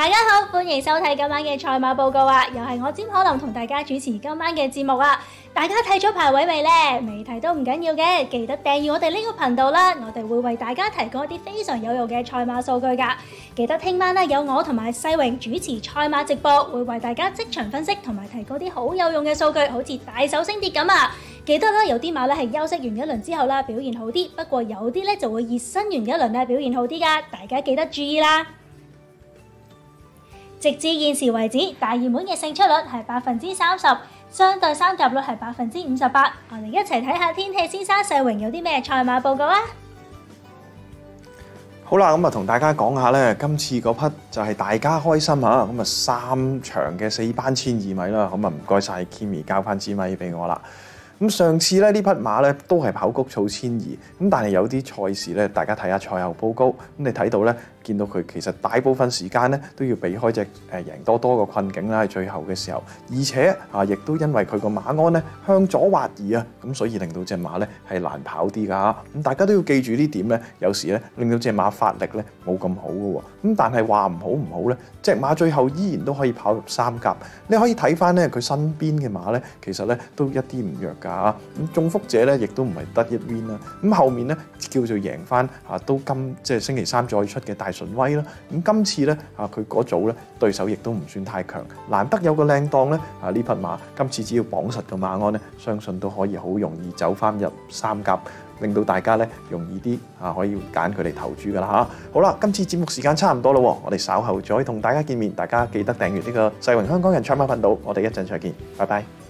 大家好，歡迎收睇今晚嘅賽馬報告啊！又係我詹可琳同大家主持今晚嘅節目啊！大家睇咗排位未呢？未睇都唔緊要嘅，記得訂閱我哋呢個頻道啦！我哋會為大家提供一啲非常有用嘅賽馬數據噶。記得聽晚咧有我同埋世榮主持賽馬直播，會為大家即場分析同埋提供啲好有用嘅數據，好似大手升跌咁啊！記得啦，有啲馬咧係休息完一輪之後啦，表現好啲，不過有啲咧就會熱身完一輪咧表現好啲噶，大家記得注意啦！直至現時為止，大熱門嘅勝出率係30%，相對三甲率係58%。我哋一齊睇下天氣先生世榮有啲咩賽馬報告啊！ 好啦，咁啊同大家講下咧，今次嗰匹就係大家開心嚇，咁啊3場嘅4班12米啦，咁啊唔該晒 Kimi 交翻支咪俾我啦。咁上次咧呢匹馬咧都係跑谷草1200，咁但係有啲賽事咧，大家睇下賽後報告，咁你睇到咧，見到佢其實大部分時間咧都要避開隻贏多多個困境啦，喺最後嘅時候，而且亦都因為佢個馬鞍咧向左滑移啊，咁所以令到隻馬咧係難跑啲㗎。咁大家都要記住呢點咧，有時咧令到隻馬發力咧冇咁好嘅喎。咁但係話唔好咧，隻馬最後依然都可以跑入3甲。你可以睇翻咧佢身邊嘅馬咧，其實咧都一啲唔弱㗎。咁中福者咧亦都唔係得一 win 啦。咁後面咧叫做贏翻都即係星期3再出嘅大順威啦。咁今次咧佢嗰組咧對手亦都唔算太強，難得有個靚檔咧呢匹馬今次只要綁實個馬鞍咧，相信都可以好容易走翻入3甲，令到大家咧容易啲可以揀佢哋投注噶啦嚇。好啦，今次節目時間差唔多啦，我哋稍後再同大家見面，大家記得訂閱呢個世榮香港人賽馬頻道，我哋一陣再見，拜拜。